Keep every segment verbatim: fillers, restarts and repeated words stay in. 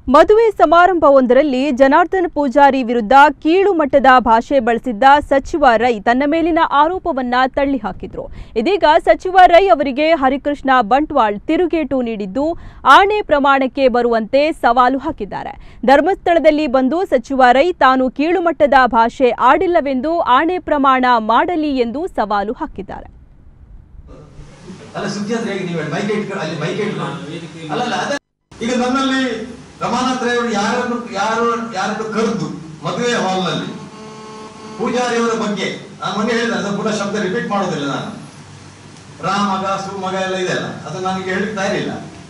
ಮದುವೆ ಸಮಾರಂಭವೊಂದರಲ್ಲಿ ಜನಾರ್ದನ್ ಪೂಜಾರಿ ವಿರುದ್ಧ ಕೀಳು ಮಟ್ಟದ ಭಾಷೆ ಬಳಸಿದ್ದ ಸಚಿವ ರೈ ತನ್ನ ಮೇಲಿನ ಆರೋಪವನ್ನ ತಳ್ಳಿಹಾಕಿದ್ರು. ಇದೀಗ ಸಚಿವ ರೈ ಅವರಿಗೆ ಹರಿಕೃಷ್ಣ ಬಂಟ್ವಾಳ್ ತಿರುಗೇಟು ನೀಡಿದ್ದು ಆಣೆ ಪ್ರಮಾಣಕ್ಕೆ ಬರುವಂತೆ ಸವಾಲು ಹಾಕಿದ್ದಾರೆ. ಧರ್ಮಸ್ಥಳದಲ್ಲಿ ಬಂದು ಸಚಿವ ರೈ ತಾನು ಕೀಳು ಮಟ್ಟದ ಭಾಷೆ ಆಡಿಲ್ಲವೆಂದು ಆಣೆ ಪ್ರಮಾಣ ಮಾಡಲಿ ಎಂದು ಸವಾಲು ಹಾಕಿದ್ದಾರೆ. Ramanth Rai ಯಾರನ್ನು ಯಾರು ಯಾರನ್ನು ಕರೆದು ಮದುವೆ ಹಾಲ್ ನಲ್ಲಿ ಪೂಜಾರಿ ಅವರ ಬಗ್ಗೆ ನಾನು ಮೊನ್ನೆ ಹೇಳಿದೆ, ಅದನ್ನ ಪುನಃ ಶಬ್ದ ರಿಪೀಟ್ ಮಾಡೋದಿಲ್ಲ. ನಾನು ರಾಮಗ ಸುಮಗ ಎಲ್ಲ ಇದೆ ಅಲ್ಲ, ಅದು ನನಗೆ ಹೇಳಿಕ್ತಾ ಇರಲಿಲ್ಲ.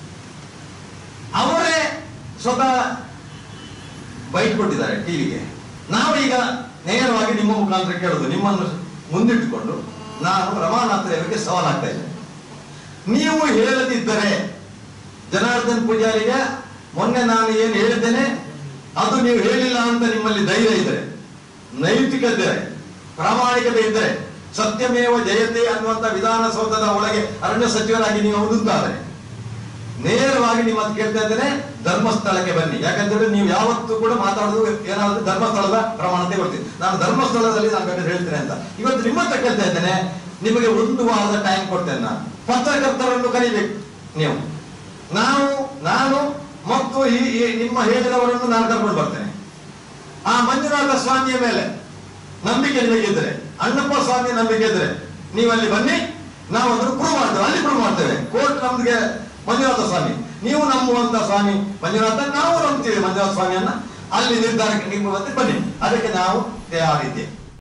ಅವರೇ ಸ್ವತಃ ಬೈಟ್ ಕೊಟ್ಟಿದ್ದಾರೆ ಟಿವಿಗೆ. ನಾವು ಈಗ ನೇರವಾಗಿ ನಿಮ್ಮ ಮುಖಾಂತರ ಕೇಳೋದು, ನಿಮ್ಮನ್ನು ಮುಂದಿಟ್ಟುಕೊಂಡು ನಾನು ರಮಾನಾಥ್ ರೈ ಅವರಿಗೆ ಸವಾಲ್ ಆಗ್ತಾ ಇದ್ದೇನೆ. ನೀವು ಹೇಳದಿದ್ದರೆ ಜನಾರ್ದನ್ ಪೂಜಾರಿಗೆ ಮೊನ್ನೆ ನಾನು ಏನು ಹೇಳಿದ್ದೇನೆ ಅದು ನೀವು ಹೇಳಿಲ್ಲ ಅಂತ ನಿಮ್ಮಲ್ಲಿ ಧೈರ್ಯ ಇದ್ದರೆ, ನೈತಿಕತೆ ಪ್ರಾಮಾಣಿಕತೆ ಇದ್ದರೆ, ಸತ್ಯಮೇವ ಜಯತೆ ಅನ್ನುವಂತ ವಿಧಾನಸೌಧದ ಒಳಗೆ ಅರಣ್ಯ ಸಚಿವರಾಗಿ ನೀವು ಓದುತ್ತಾರೆ, ನೇರವಾಗಿ ನಿಮ್ಮ ಕೇಳ್ತಾ ಇದ್ದೇನೆ, ಧರ್ಮಸ್ಥಳಕ್ಕೆ ಬನ್ನಿ. ಯಾಕಂತೇಳಿ ನೀವು ಯಾವತ್ತೂ ಕೂಡ ಮಾತಾಡೋದು ಏನಾದ್ರು ಧರ್ಮಸ್ಥಳದ ಪ್ರಮಾಣತೆ ಬರ್ತೀವಿ. ನಾನು ಧರ್ಮಸ್ಥಳದಲ್ಲಿ ನಾನು ಬೇಕಾದ್ರೆ ಹೇಳ್ತೇನೆ ಅಂತ ಇವತ್ತು ನಿಮ್ಮ ಹತ್ರ ಕೇಳ್ತಾ ಇದ್ದೇನೆ. ನಿಮಗೆ ಒಂದು ವಾರದ ಟೈಮ್ ಕೊಡ್ತೇನೆ. ನಾನು ಪತ್ರಕರ್ತರನ್ನು ಕರಿಬೇಕು ನೀವು, ನಾವು ನಾನು ಮತ್ತು ಈ ನಿಮ್ಮ ಹೇಳಿದವರನ್ನು ನಾನು ಕರ್ಕೊಂಡು ಬರ್ತೇನೆ. ಆ ಮಂಜುನಾಥ ಸ್ವಾಮಿಯ ಮೇಲೆ ನಂಬಿಕೆ ನಿಮಗಿದ್ರೆ, ಅಣ್ಣಪ್ಪ ಸ್ವಾಮಿಯ ನಂಬಿಕೆ ಇದ್ರೆ ನೀವು ಅಲ್ಲಿ ಬನ್ನಿ, ನಾವು ಅದನ್ನು ಪ್ರೂವ್ ಮಾಡ್ತೇವೆ. ಅಲ್ಲಿ ಪ್ರೂವ್ ಮಾಡ್ತೇವೆ. ಕೋರ್ಟ್ ನಮ್ಗೆ ಮಂಜುನಾಥ ಸ್ವಾಮಿ, ನೀವು ನಂಬುವಂತ ಸ್ವಾಮಿ ಮಂಜುನಾಥ, ನಾವು ನಂಬ್ತೀವಿ ಮಂಜುನಾಥ ಸ್ವಾಮಿಯನ್ನ. ಅಲ್ಲಿ ನಿರ್ಧಾರಕ್ಕೆ ನೀವು ಬನ್ನಿ, ಅದಕ್ಕೆ ನಾವು ತಯಾರಿದ್ದೇವೆ.